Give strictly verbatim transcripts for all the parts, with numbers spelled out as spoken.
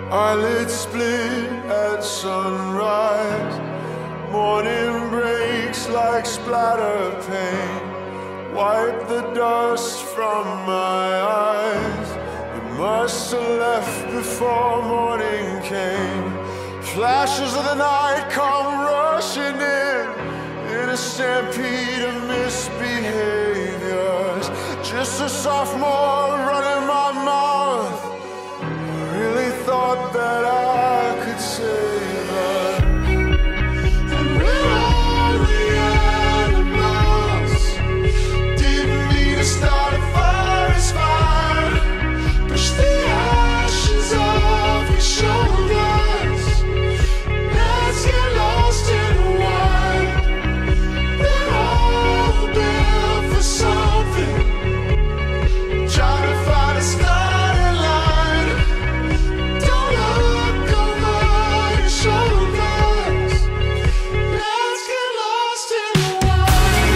Eyelids split at sunrise. Morning breaks like splatter paint. Wipe the dust from my eyes. You must have left before morning came. Flashes of the night come rushing in, in a stampede of misbehaviors. Just a sophomore running my mouth. Really thought that I could save her. And we're all the animals. Didn't need to start a forest fire. Push the ashes off your shoulders. Let's get lost in the wild. We're all built for something. Trying to find a starting line. Don't look over your shoulders. Let's get lost in the wild.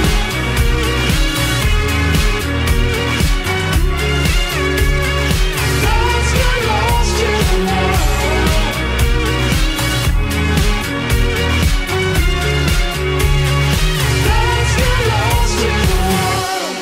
Let's get lost in the wild. Let's get lost in the wild.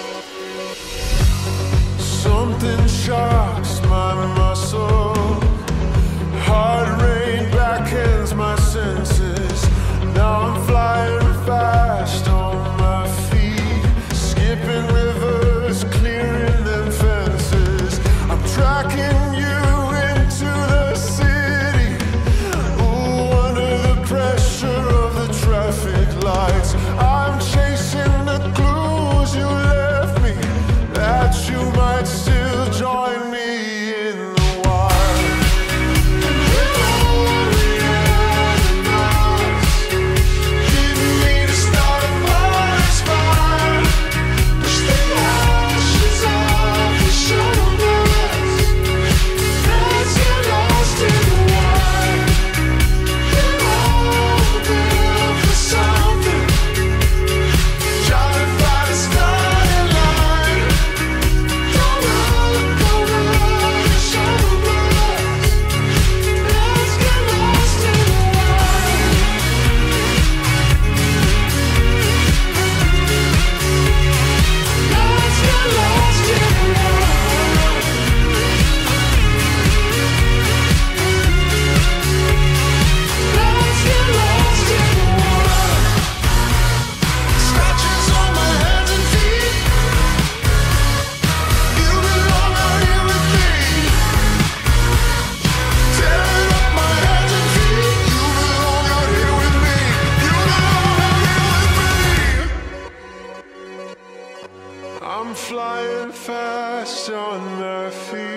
Something shocks my muscle. Heart rate backhands my senses. Now I'm flying fast on my feet, skipping rivers, clearing them fences. I'm tracking you into the city. Ooh, under the pressure of the traffic lights. I'm chasing the clues you left me, that you might still join me in the wild. And we're all the animals. Didn't mean to start a forest fire. Push the ashes off your shoulders. Let's get lost in the wild. We're all built for something. Trying to find a starting line. Don't look over your shoulders. Let's get lost in the wild. Let's get lost in the wild. Let's get lost in the wild. Scratches on my hands and feet. You belong out here with me. Tearing up my hands and feet. You belong out here with me. You belong out here with me. I'm flying fast on my feet.